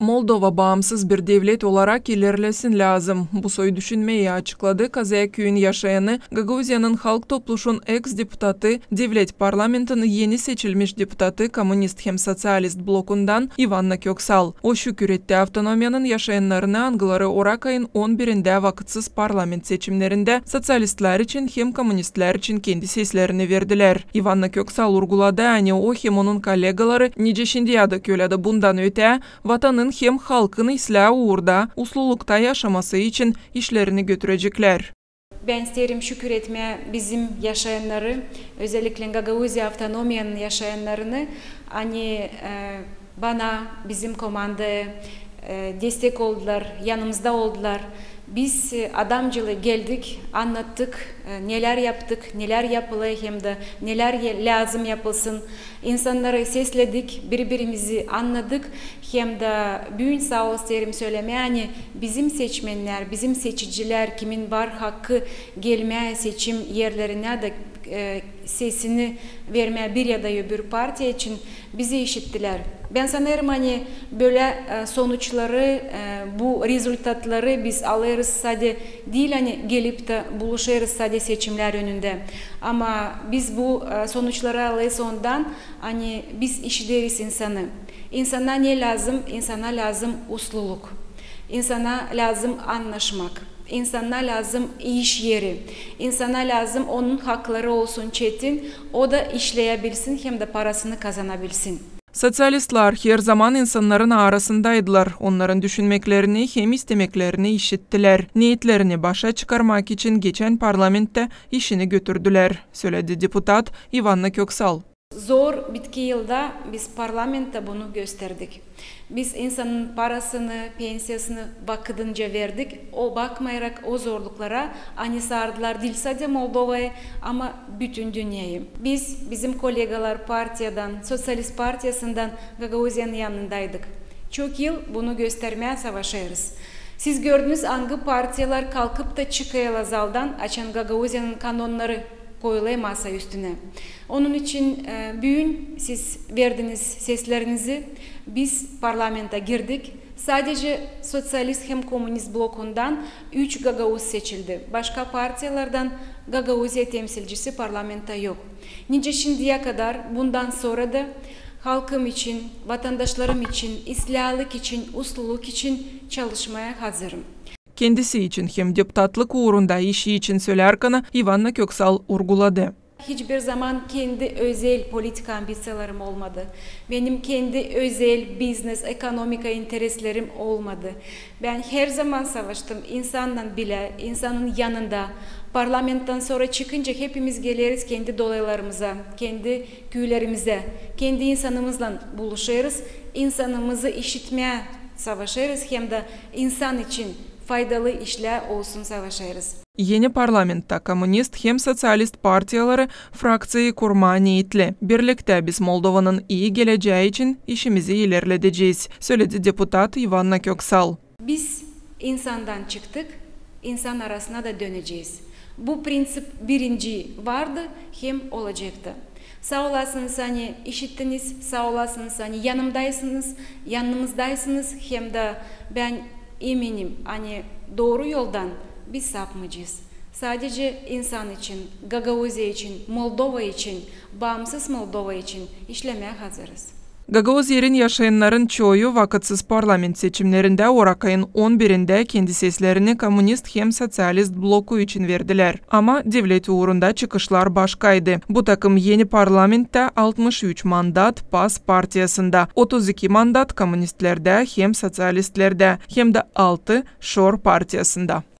Moldova bağımsız bir devlet olarak ilerlesin lazım. Bu soyu düşünmeyi açıkladı Kazaköy'ün yaşayanı Gagauziya'nın Halk Topluşu'nun ex-deputatı, devlet parlamentinin yeni seçilmiş deputatı Komünist hem Sosyalist blokundan Ivanna Köksal. O şükür etti avtonomiyanın yaşayanlarına angıları Orak ayın 11'inde vakitsiz parlament seçimlerinde sosyalistler için hem komünistler için kendi seslerini verdiler. Ivanna Köksal urguladı, o hem onun kollegaları nice şimdiyada köylerde bundan öte vatanın hem halkın ıslah uğurda uslulukta yaşaması için işlerini götürecekler. Ben isterim şükür etmeye bizim yaşayanları, özellikle Gagauzya avtonomiyanın yaşayanlarını, bana, bizim komandaya destek oldular, yanımızda oldular. Biz adamcılığı geldik, anlattık, neler yaptık, neler yapılıyor hem de neler lazım yapılsın. İnsanları sesledik, birbirimizi anladık. Hem de büyük sağ ol isterim söylemeye, bizim seçmenler, bizim seçiciler, kimin var hakkı gelmeye seçim yerlerine de sesini vermeye bir ya da öbür parti için bizi işittiler. Ben sanırım böyle sonuçları, bu rezultatları biz alırız sadece değil, gelip de buluşuruz sadece seçimler önünde. Ama biz bu sonuçları alırız ondan, biz işleriz insanı. İnsana ne lazım? İnsana lazım usluluk. İnsana lazım anlaşmak. İnsana lazım iş yeri. İnsana lazım onun hakları olsun çetin. O da işleyebilsin hem de parasını kazanabilsin. Sosyalistler her zaman insanların arasındaydılar. Onların düşünmeklerini hem istemeklerini işittiler. Niyetlerini başa çıkarmak için geçen parlamentte işini götürdüler, söyledi deputat Ivanna Köksal. Zor bitki yılda biz parlamentte bunu gösterdik. Biz insanın parasını, pensiyasını vakıdınca verdik. O bakmayarak o zorluklara sardılar değil sadece Moldova'yı ama bütün dünyayı. Bizim kolegalar partiyadan, Sosyalist Partiyasından Gagauziya'nın yanındaydık. Çok yıl bunu göstermeye savaşıyoruz. Siz gördünüz hangi partiyalar kalkıp da çıkıyor zaldan açan Gagauziya'nın kanonları koyuluyor masa üstüne. Onun için bugün siz verdiniz seslerinizi, biz parlamenta girdik. Sadece sosyalist hem komünist blokundan 3 Gagauz seçildi. Başka partiyalardan Gagauzya temsilcisi parlamenta yok. Nice şimdiye kadar bundan sonra da halkım için, vatandaşlarım için, islahlık için, usluluk için çalışmaya hazırım. Kendisi için hem deputatlık uğrunda işi için söylerken Ivanna Köksal urguladı. Hiçbir zaman kendi özel politika ambisyonlarım olmadı. Benim kendi özel business, ekonomik intereslerim olmadı. Ben her zaman savaştım insanla bile, insanın yanında. Parlamentten sonra çıkınca hepimiz geliriz kendi dolaylarımıza, kendi köylerimize, kendi insanımızla buluşuruz. İnsanımızı işitmeye savaşırız hem de insan için faydalı işler olsun savaşırız. Yeni parlamentta komünist hem sosyalist partiyaları fraksiyayı kurma niyetli. Birlikte biz Moldova'nın iyi geleceği için işimizi ilerleteceğiz, söyledi deputat Ivanna Köksal. Biz insandan çıktık, insan arasına da döneceğiz. Bu prensip birinci vardı hem olacaktı. Sağ olasınız işittiniz, sağ olasınız yanımızdaysınız hem de ben eminim doğru yoldan biz sapmayacağız. Sadece insan için, Gagauzya için, Moldova için, bağımsız Moldova için işlemeye hazırız. Gagauziya'nın yaşayanların çoğu vakitsiz parlament seçimlerinde Orak ayın 11'inde kendi seslerini komünist hem sosyalist bloku için verdiler. Ama devlet uğrunda çıkışlar başkaydı. Bu takım yeni parlamentte 63 mandat PAS partiyasında, 32 mandat komünistlerde hem sosyalistlerde hem de 6 Şor partiyasında.